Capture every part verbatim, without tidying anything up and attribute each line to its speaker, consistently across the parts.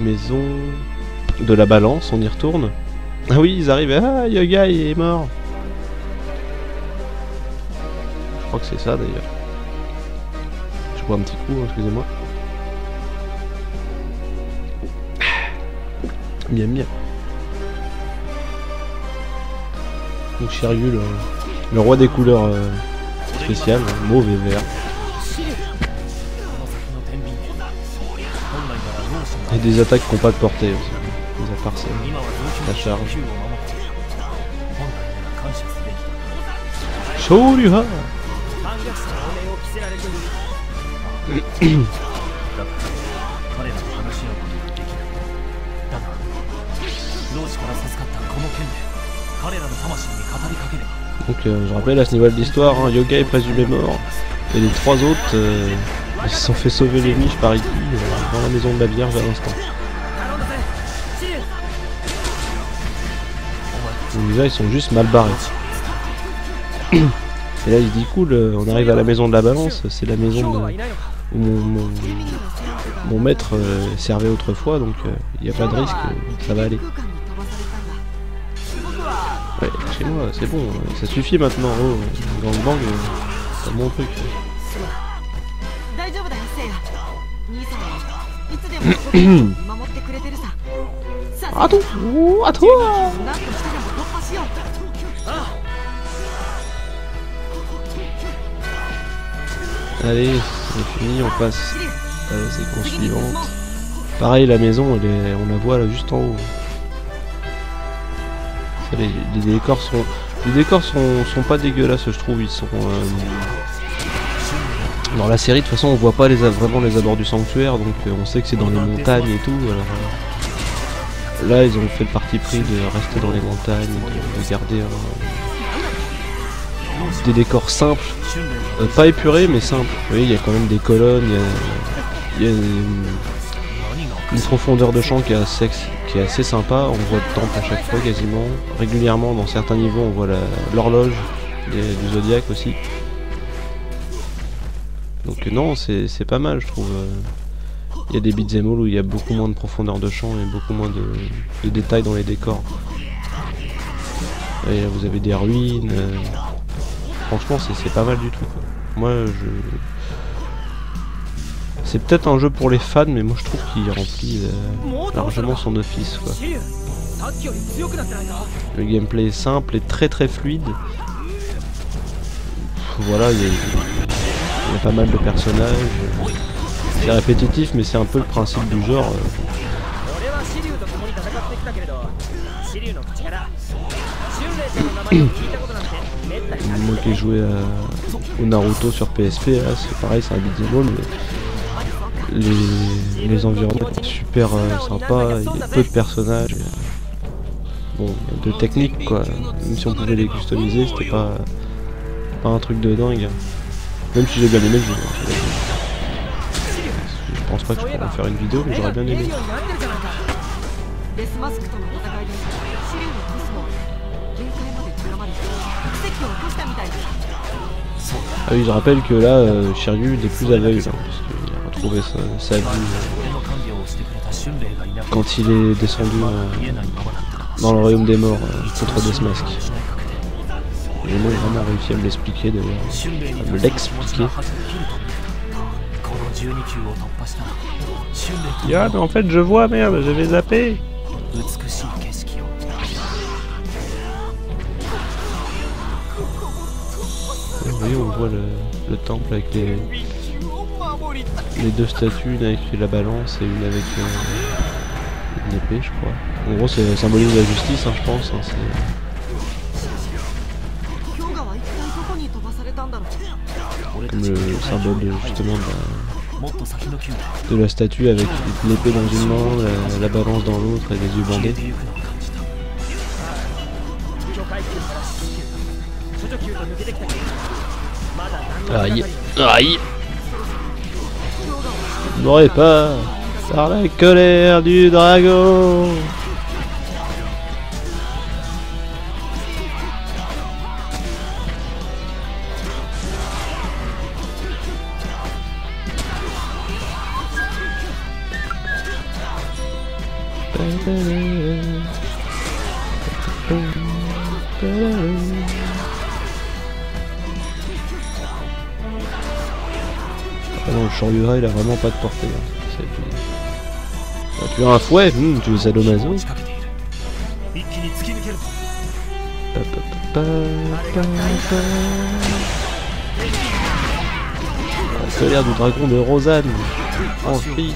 Speaker 1: maison de la balance, on y retourne. Ah oui, ils arrivent. Ah, Yoga il est mort. Je crois que c'est ça d'ailleurs. Je bois un petit coup, excusez-moi. Miam miam. Donc Shiryu, le, le roi des couleurs euh, spéciales, mauve et vert. Et des attaques qui n'ont pas de portée aussi. Mis à part ça, la charge. Shoryuha. Donc euh, je rappelle à ce niveau de l'histoire, hein, Yoga est présumé mort. Et les trois autres euh, ils se sont fait sauver les miches par Iki euh, dans la maison de la Vierge à l'instant. Donc déjà ils sont juste mal barrés. Et là il dit cool, euh, on arrive à la maison de la balance, c'est la maison de, où mon, mon, mon maître euh, servait autrefois, donc il euh, n'y a pas de risque, euh, ça va aller. Ouais, chez moi c'est bon, ça suffit maintenant, oh, gangbang, euh, c'est mon truc. À toi, à toi. Allez, c'est fini, on passe à la séquence suivante. Pareil, la maison, elle est, on la voit là juste en haut. Ça, les, les décors sont, les décors sont, sont pas dégueulasses, je trouve. Ils sont euh... dans la série de toute façon, on voit pas les, vraiment les abords du sanctuaire, donc euh, on sait que c'est dans les montagnes et tout. Alors, euh, là, ils ont fait le parti pris de rester dans les montagnes, de, de garder un, des décors simples. Euh, pas épuré mais simple. Vous voyez, il y a quand même des colonnes, il y a, il y a une, une profondeur de champ qui est, assez, qui est assez sympa. On voit le temple à chaque fois quasiment. Régulièrement, dans certains niveaux, on voit l'horloge du zodiaque aussi. Donc non, c'est pas mal je trouve. Il y a des beat'em all où il y a beaucoup moins de profondeur de champ et beaucoup moins de, de détails dans les décors. Et là, vous avez des ruines. Euh, franchement, c'est pas mal du tout, quoi. Moi, je... c'est peut-être un jeu pour les fans, mais moi je trouve qu'il remplit euh, largement son office, quoi. Le gameplay est simple et très très fluide. Voilà, il y, y a pas mal de personnages. C'est répétitif, mais c'est un peu le principe du genre. Moi qui ai joué à, au Naruto sur P S P, c'est pareil, c'est un beat'em all, mais les, les environnements étaient super euh, sympas, il y a peu de personnages, bon, de techniques quoi, même si on pouvait les customiser, c'était pas, pas un truc de dingue, même si j'ai bien aimé le jeu. Je pense pas que je pourrais en faire une vidéo, mais j'aurais bien aimé. Ah oui, je rappelle que là, euh, Shiryu n'est plus aveugle, hein, parce qu'il a retrouvé sa, sa vue euh, quand il est descendu euh, dans le royaume des morts euh, contre Deathmask. Et moi, j'ai vraiment réussi à me l'expliquer d'ailleurs, à me l'expliquer. Ah, mais en fait, je vois, merde, j'avais zappé. Vous voyez, on voit le, le temple avec les, les deux statues, une avec la balance et une avec euh, une épée, je crois. En gros, c'est symbolise la justice, hein, je pense. Hein, comme le symbole de, justement de la, de la statue avec l'épée dans une main, la, la balance dans l'autre et les yeux bandés. Aïe, aïe. N'aurait pas par la colère du dragon. Ah non, le Shoryuha il a vraiment pas de portée. Hein. Ah, tu as un fouet, mmh, tu veux sadomaso. Ça a l'air du dragon de Rosanne. En film.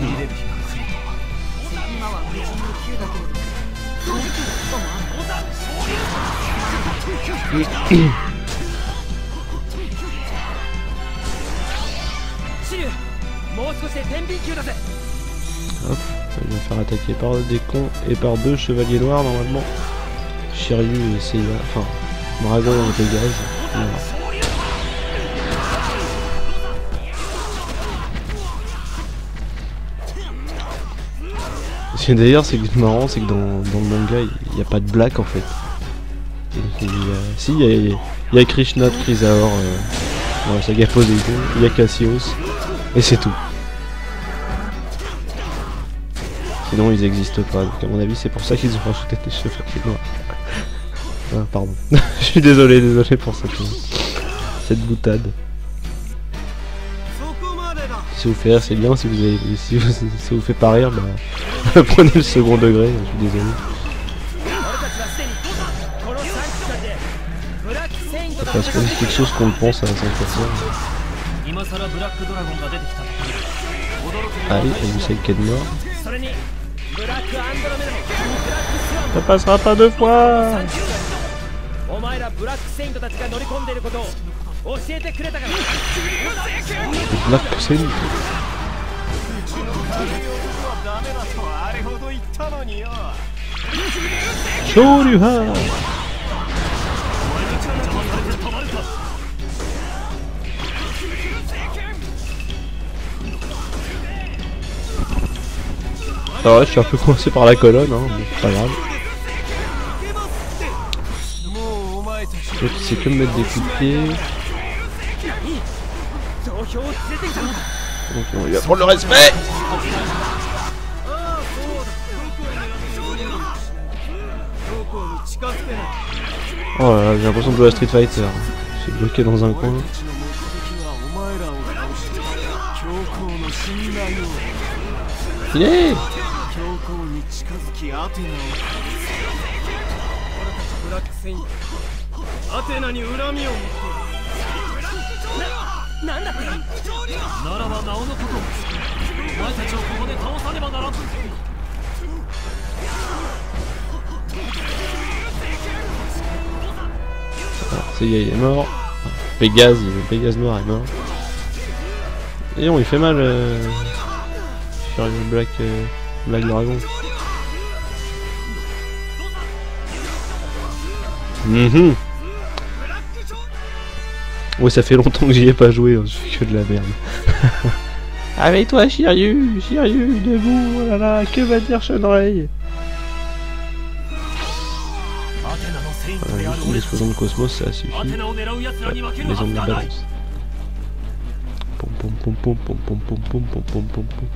Speaker 1: Hop, il va faire attaquer par des cons et par deux chevaliers noirs normalement. Shiryu et Seiya, enfin Dragon et Pégase. Voilà. Ce qui est d'ailleurs c'est marrant, c'est que dans, dans le manga il n'y a pas de black en fait. Il y a, si il y a, il y a Krishna de Chrysaor euh, dans la saga Poséidon, il y a Cassius et c'est tout. Sinon ils n'existent pas, donc à mon avis c'est pour ça qu'ils ont rajouté des chevaliers noirs. Ah, pardon, je suis désolé, désolé pour cette, cette boutade. Si vous fait rire c'est bien, si vous avez, si vous, si vous fait pas rire, bah prenez le second degré, je suis désolé. Parce que c'est quelque chose qu'on le pense à cent pour cent. Allez, vous savez qu'elle est mort. Ça passera pas deux fois. Black Saint. Shoryuha. Alors là, je suis un peu coincé par la colonne, hein, mais c'est pas grave. L'autre, c'est que me mettre des coups de pied. Donc on va prendre le respect. Oh là là, j'ai l'impression de jouer à Street Fighter. Je suis bloqué dans un coin. Fini. C'est il est mort. Pégase, Pégase noir est mort. Et on il fait mal. Euh... Sur le Black, euh... Black Dragon. Mmh. Ouais, ça fait longtemps que j'y ai pas joué, hein. Je fais que de la merde. Avec toi, Shiryu, Shiryu, debout, oh là là, que va dire Shunrei? Voilà, juste une explosion de cosmos, ça suffit. Ouais, maison de la balance. Pom pom pom pom pom pom pom pom pom pom pom pom.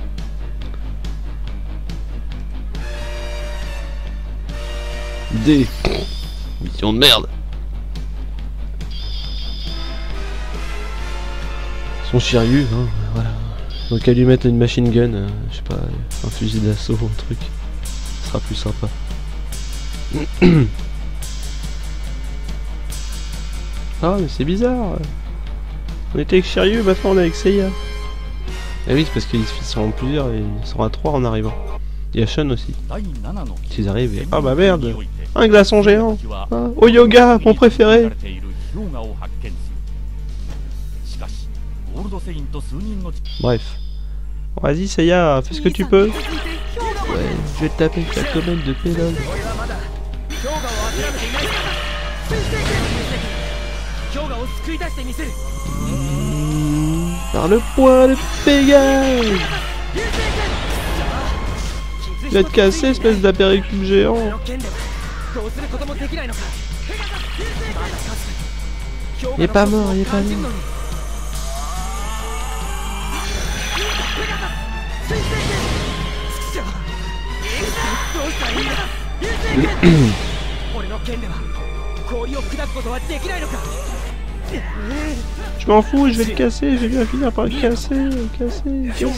Speaker 1: D. Mission de merde. Son Shiryu, hein, voilà. Donc à lui mettre une machine gun, euh, je sais pas, un fusil d'assaut, un truc. Ce sera plus sympa. Ah mais c'est bizarre. On était avec Shiryu, maintenant on est avec Seiya. Ah oui, c'est parce qu'ils seront plusieurs et ils seront à trois en arrivant. Il y a Shun aussi. S'ils arrivent et... Ah bah merde. Un glaçon géant. Ah, au yoga, mon préféré. Bref. Vas-y Seiya, fais ce que tu peux. Ouais, je vais te taper avec la commande de pédale. Mmh, par le poing de Pégase. Il va te casser, espèce d'apéricube géant. Il est pas mort, il est pas mort. Je m'en fous, je vais le casser, je vais bien finir par le casser, le casser, le casser.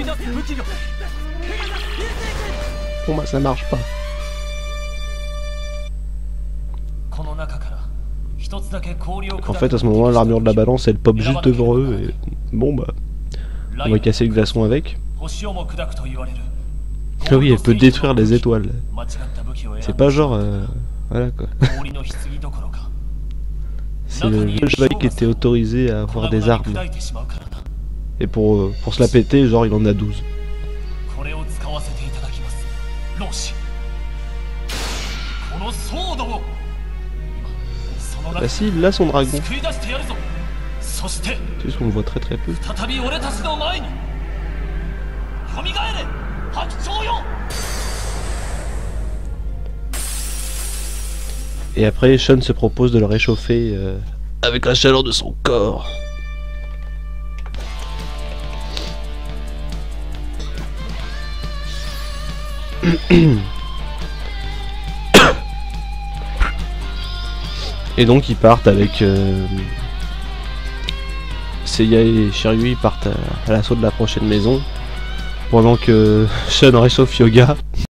Speaker 1: Bon bah ça marche pas. En fait à ce moment là l'armure de la balance elle pop juste devant eux et bon bah on va casser le glaçon avec. Ah oui, elle peut détruire les étoiles. C'est pas genre euh, voilà quoi. C'est le seul chevalier qui était autorisé à avoir des armes. Et pour, euh, pour se la péter, genre il en a douze. Bah si, il a son dragon. C'est juste qu'on le voit très très peu. Et après, Shun se propose de le réchauffer euh, avec la chaleur de son corps. Et donc ils partent avec euh, Seiya et Shiryu, ils partent à, à l'assaut de la prochaine maison pendant que Shun réchauffe Yoga.